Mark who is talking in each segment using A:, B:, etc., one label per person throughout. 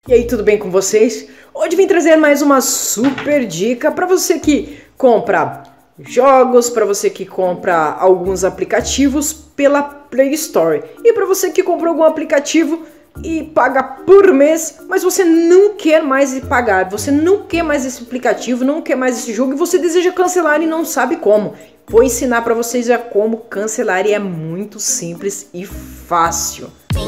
A: E aí, tudo bem com vocês? Hoje vim trazer mais uma super dica para você que compra jogos, para você que compra alguns aplicativos pela Play Store e para você que comprou algum aplicativo e paga por mês, mas você não quer mais pagar, você não quer mais esse aplicativo, não quer mais esse jogo e você deseja cancelar e não sabe como. Vou ensinar para vocês já como cancelar e é muito simples e fácil.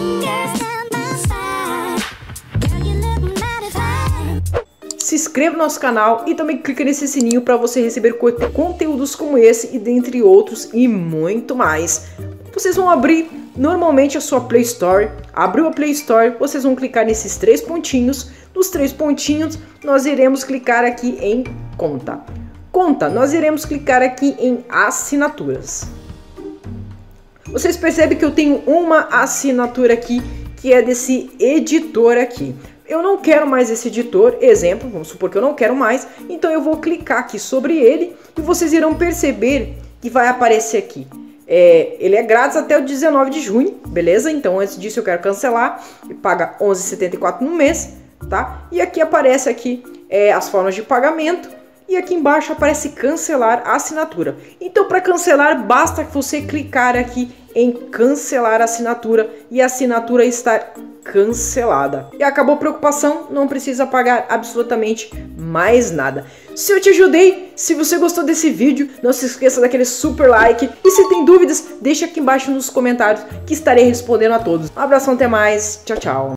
A: Se inscreva no nosso canal e também clique nesse sininho para você receber conteúdos como esse e dentre outros e muito mais. Vocês vão abrir normalmente a sua Play Store. Abriu a Play Store, vocês vão clicar nesses três pontinhos. Nos três pontinhos nós iremos clicar aqui em conta. Nós iremos clicar aqui em assinaturas. Vocês percebem que eu tenho uma assinatura aqui que é desse editor aqui. Eu não quero mais esse editor, exemplo, vamos supor que eu não quero mais, então eu vou clicar aqui sobre ele e vocês irão perceber que vai aparecer aqui. Ele é grátis até o 19 de junho, beleza? Então antes disso eu quero cancelar e paga R$ 11,74 no mês, tá? E aqui aparece aqui as formas de pagamento e aqui embaixo aparece cancelar a assinatura. Então para cancelar basta que você clicar aqui em cancelar a assinatura e a assinatura estar cancelada. E acabou a preocupação, não precisa pagar absolutamente mais nada. Se eu te ajudei, se você gostou desse vídeo, não se esqueça daquele super like. E se tem dúvidas, deixa aqui embaixo nos comentários que estarei respondendo a todos. Um abração, até mais, tchau, tchau.